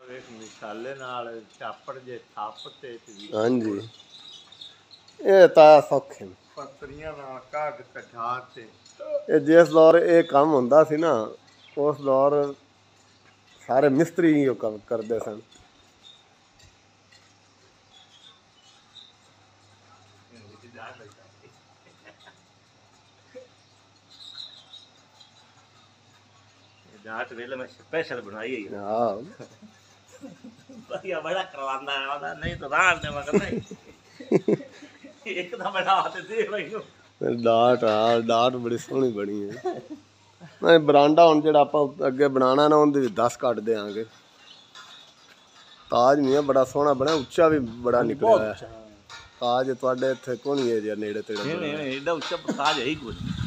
मिसाले नाल छापड़ जे थप ते हाँ जी ये ताया सौखे ने पत्रियां नाल काट कठा ते ये जिस दौर ये काम होंदा सी ना उस दौर सारे मिस्त्री ही काम करते सन। डाट वेले मैं स्पेशल बनाई है हाँ बढ़िया बड़ा करवांदा है वादा नहीं तो रात ने मगर नहीं एक तो बड़ा हाथ दे भाई डाट हाँ डाट बड़ी सोहनी बनी है नहीं बरांडा हुण जिहड़ा आपां अगे बनाना ना उहदे 10 कट देंगे। ताज नहीं है बड़ा सोहना बना उच्चा भी बड़ा निकलिया है ताज तुहाडे इत्थे कोनी है जी नेड़े तेड़े नहीं एडा उच्चा ताज है ही कोई